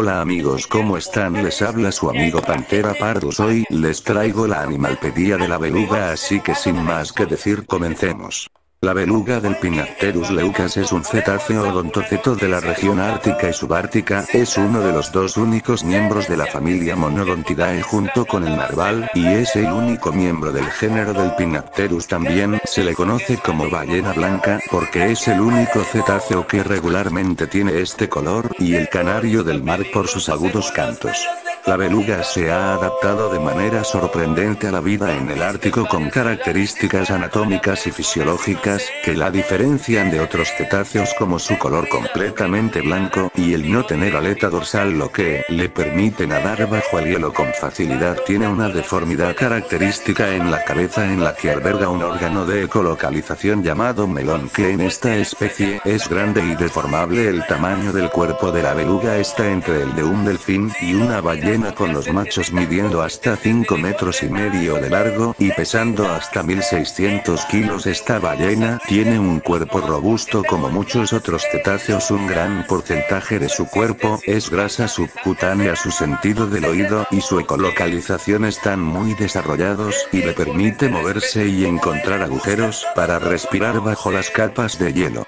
Hola amigos, ¿cómo están? Les habla su amigo Pantera Pardus. Hoy les traigo la animalpedia de la beluga, así que sin más que decir, comencemos. La beluga del Pinapterus leucas es un cetáceo odontoceto de la región ártica y subártica, es uno de los dos únicos miembros de la familia Monodontidae junto con el narval, y es el único miembro del género del Pinapterus. También se le conoce como ballena blanca, porque es el único cetáceo que regularmente tiene este color, y el canario del mar por sus agudos cantos. La beluga se ha adaptado de manera sorprendente a la vida en el Ártico con características anatómicas y fisiológicas, que la diferencian de otros cetáceos como su color completamente blanco, y el no tener aleta dorsal, lo que le permite nadar bajo el hielo con facilidad. Tiene una deformidad característica en la cabeza en la que alberga un órgano de ecolocalización llamado melón, que en esta especie es grande y deformable. El tamaño del cuerpo de la beluga está entre el de un delfín y una ballena, con los machos midiendo hasta 5,5 metros de largo, y pesando hasta 1600 kilos. Esta ballena tiene un cuerpo robusto como muchos otros cetáceos. Un gran porcentaje de su cuerpo es grasa subcutánea. Su sentido del oído y su ecolocalización están muy desarrollados, y le permite moverse y encontrar agujeros para respirar bajo las capas de hielo.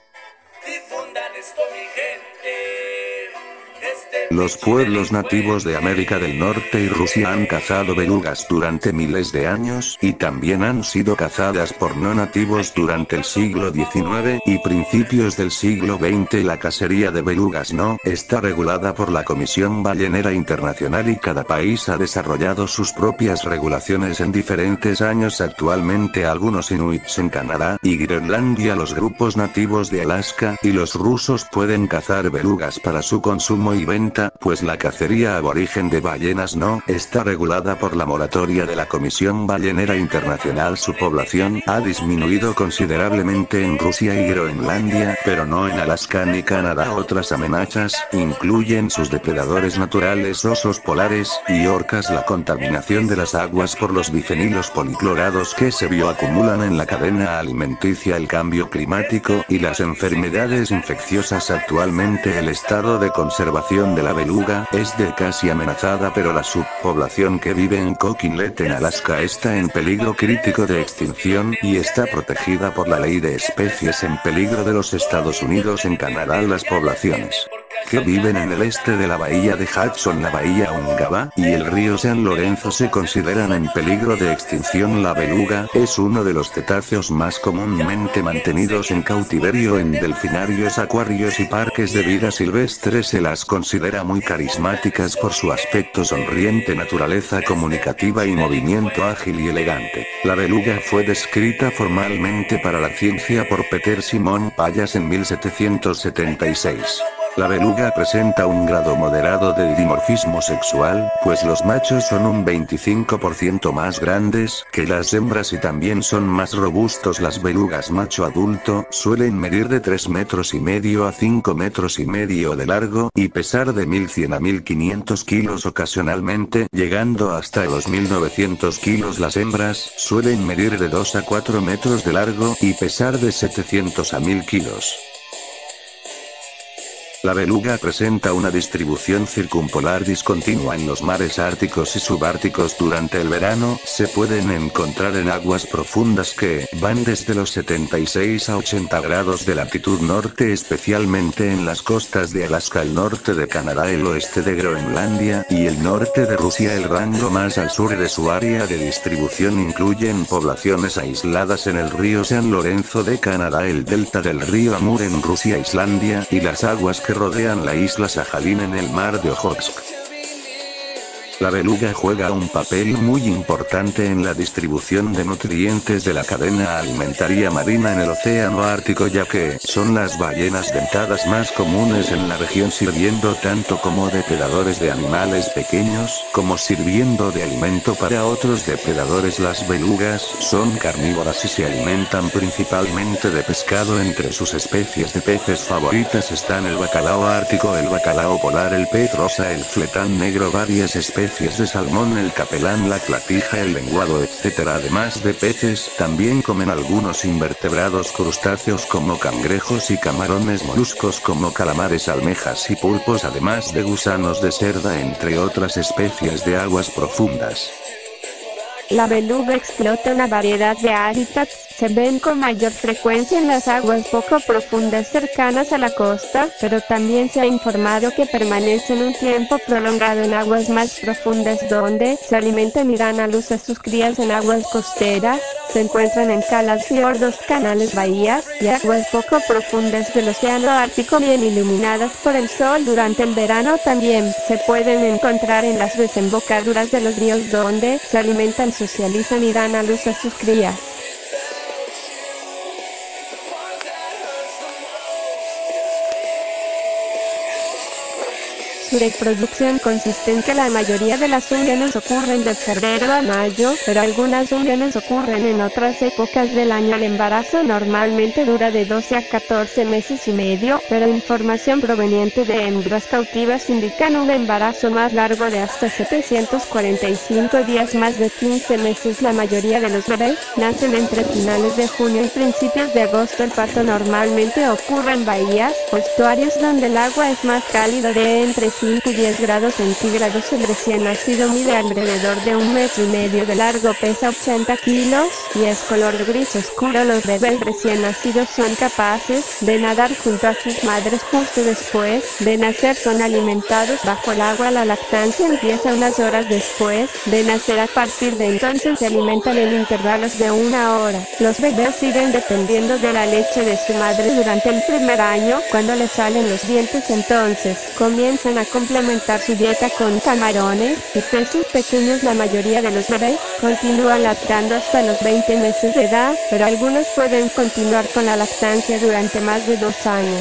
Los pueblos nativos de América del Norte y Rusia han cazado belugas durante miles de años, y también han sido cazadas por no nativos durante el siglo XIX y principios del siglo XX. La cacería de belugas no está regulada por la Comisión Ballenera Internacional, y cada país ha desarrollado sus propias regulaciones en diferentes años. Actualmente algunos inuits en Canadá y Groenlandia, los grupos nativos de Alaska y los rusos pueden cazar belugas para su consumo y venta, pues la cacería aborigen de ballenas no está regulada por la moratoria de la Comisión Ballenera Internacional. Su población ha disminuido considerablemente en Rusia y Groenlandia, pero no en Alaska ni Canadá. Otras amenazas incluyen sus depredadores naturales, osos polares y orcas, la contaminación de las aguas por los bifenilos policlorados que se bioacumulan en la cadena alimenticia, el cambio climático y las enfermedades infecciosas. Actualmente el estado de conservación de la beluga es de casi amenazada, pero la subpoblación que vive en Cook Inlet en Alaska está en peligro crítico de extinción, y está protegida por la Ley de Especies en Peligro de los Estados Unidos. En Canadá, las poblaciones que viven en el este de la bahía de Hudson, la bahía Ungava y el río San Lorenzo se consideran en peligro de extinción. La beluga es uno de los cetáceos más comúnmente mantenidos en cautiverio en delfinarios, acuarios y parques de vida silvestre. Se las considera muy carismáticas por su aspecto sonriente, naturaleza comunicativa y movimiento ágil y elegante. La beluga fue descrita formalmente para la ciencia por Peter Simon Pallas en 1776. La beluga presenta un grado moderado de dimorfismo sexual, pues los machos son un 25% más grandes que las hembras y también son más robustos. Las belugas macho adulto suelen medir de 3,5 metros a 5,5 metros de largo, y pesar de 1100 a 1500 kilos, ocasionalmente llegando hasta los 1900 kilos. Las hembras suelen medir de 2 a 4 metros de largo, y pesar de 700 a 1000 kilos. La beluga presenta una distribución circumpolar discontinua en los mares árticos y subárticos. Durante el verano, se pueden encontrar en aguas profundas que van desde los 76 a 80 grados de latitud norte, especialmente en las costas de Alaska, el norte de Canadá, el oeste de Groenlandia y el norte de Rusia. El rango más al sur de su área de distribución incluyen poblaciones aisladas en el río San Lorenzo de Canadá, el delta del río Amur en Rusia, Islandia, y las aguas que rodean la isla Sajalín en el mar de Ojotsk. La beluga juega un papel muy importante en la distribución de nutrientes de la cadena alimentaria marina en el océano Ártico, ya que son las ballenas dentadas más comunes en la región, sirviendo tanto como depredadores de animales pequeños, como sirviendo de alimento para otros depredadores. Las belugas son carnívoras y se alimentan principalmente de pescado. Entre sus especies de peces favoritas están el bacalao ártico, el bacalao polar, el pez rosa, el fletán negro. Varias especies especies de salmón, el capelán, la clatija, el lenguado, etc. Además de peces, también comen algunos invertebrados crustáceos como cangrejos y camarones, moluscos como calamares, almejas y pulpos, además de gusanos de cerda, entre otras especies de aguas profundas. La beluga explota una variedad de hábitats, se ven con mayor frecuencia en las aguas poco profundas cercanas a la costa, pero también se ha informado que permanecen un tiempo prolongado en aguas más profundas donde se alimentan y dan a luz a sus crías en aguas costeras. Se encuentran en calas, fiordos, canales, bahías y aguas poco profundas del océano Ártico, bien iluminadas por el sol durante el verano. También se pueden encontrar en las desembocaduras de los ríos donde se alimentan, socializan y dan a luz a sus crías. Su reproducción consiste en que la mayoría de las uniones ocurren de febrero a mayo, pero algunas uniones ocurren en otras épocas del año. El embarazo normalmente dura de 12 a 14 meses y medio, pero información proveniente de hembras cautivas indican un embarazo más largo de hasta 745 días, más de 15 meses. La mayoría de los bebés nacen entre finales de junio y principios de agosto. El parto normalmente ocurre en bahías o estuarios donde el agua es más cálida, de entre 5 y 10 grados centígrados. El recién nacido mide alrededor de 1,5 metros de largo, pesa 80 kilos y es color gris oscuro. Los bebés recién nacidos son capaces de nadar junto a sus madres justo después de nacer. Son alimentados bajo el agua. La lactancia empieza unas horas después de nacer. A partir de entonces se alimentan en intervalos de 1 hora. Los bebés siguen dependiendo de la leche de su madre durante el primer año. Cuando les salen los dientes, entonces comienzan a complementar su dieta con camarones y peces pequeños. La mayoría de los bebés continúan lactando hasta los 20 meses de edad, pero algunos pueden continuar con la lactancia durante más de 2 años.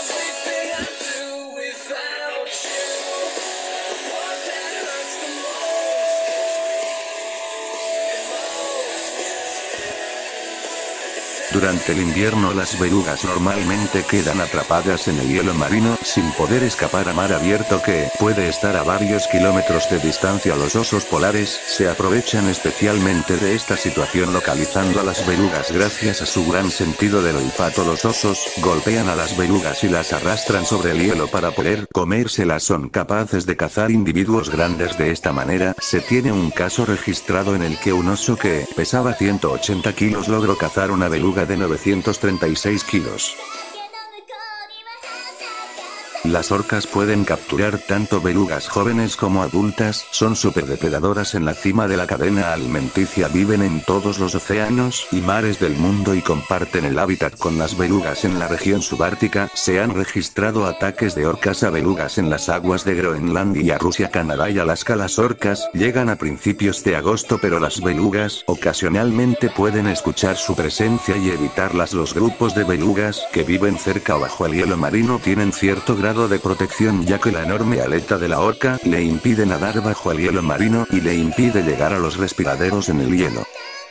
Durante el invierno las belugas normalmente quedan atrapadas en el hielo marino, sin poder escapar a mar abierto, que puede estar a varios kilómetros de distancia. Los osos polares se aprovechan especialmente de esta situación, localizando a las belugas gracias a su gran sentido del olfato. Los osos golpean a las belugas y las arrastran sobre el hielo para poder comérselas. Son capaces de cazar individuos grandes de esta manera. Se tiene un caso registrado en el que un oso que pesaba 180 kilos logró cazar una beluga de 936 kilos. Las orcas pueden capturar tanto belugas jóvenes como adultas, son superdepredadoras en la cima de la cadena alimenticia. Viven en todos los océanos y mares del mundo y comparten el hábitat con las belugas. En la región subártica, se han registrado ataques de orcas a belugas en las aguas de Groenlandia, Rusia, Canadá y Alaska. Las orcas llegan a principios de agosto, pero las belugas ocasionalmente pueden escuchar su presencia y evitarlas. Los grupos de belugas que viven cerca o bajo el hielo marino tienen cierto grado de protección, ya que la enorme aleta de la orca le impide nadar bajo el hielo marino y le impide llegar a los respiraderos en el hielo.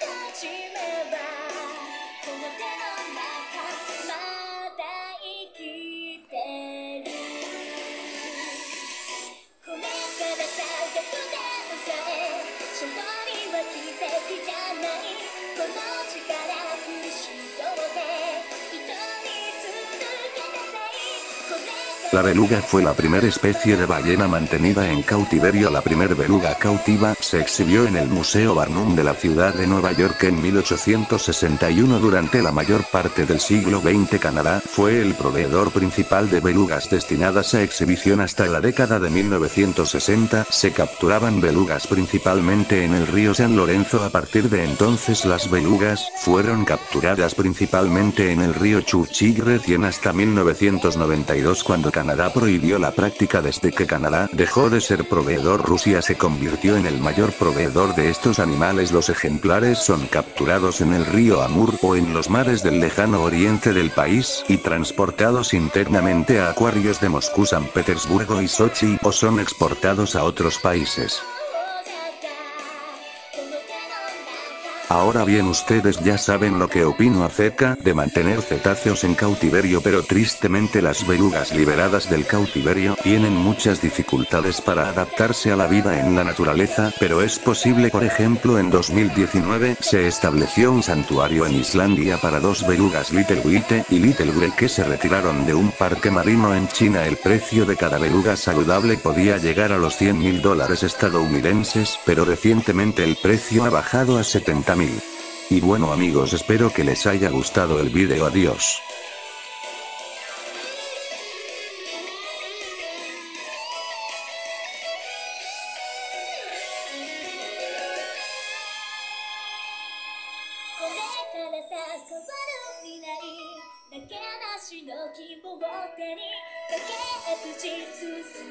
La beluga fue la primera especie de ballena mantenida en cautiverio. La primer beluga cautiva se exhibió en el Museo Barnum de la ciudad de Nueva York en 1861. Durante la mayor parte del siglo XX, Canadá fue el proveedor principal de belugas destinadas a exhibición. Hasta la década de 1960 se capturaban belugas principalmente en el río San Lorenzo. A partir de entonces las belugas fueron capturadas principalmente en el río Churchill. Recién hasta 1992, cuando Canadá prohibió la práctica. Desde que Canadá dejó de ser proveedor, Rusia se convirtió en el mayor proveedor de estos animales. Los ejemplares son capturados en el río Amur o en los mares del lejano oriente del país y transportados internamente a acuarios de Moscú, San Petersburgo y Sochi, o son exportados a otros países. Ahora bien, ustedes ya saben lo que opino acerca de mantener cetáceos en cautiverio, pero tristemente las belugas liberadas del cautiverio tienen muchas dificultades para adaptarse a la vida en la naturaleza, pero es posible. Por ejemplo, en 2019 se estableció un santuario en Islandia para dos belugas Little White y Little Grey que se retiraron de un parque marino en China. El precio de cada beluga saludable podía llegar a los $100.000 estadounidenses, pero recientemente el precio ha bajado a 70.000. Y bueno amigos, espero que les haya gustado el video. Adiós.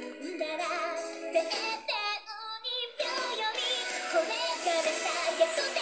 これからさ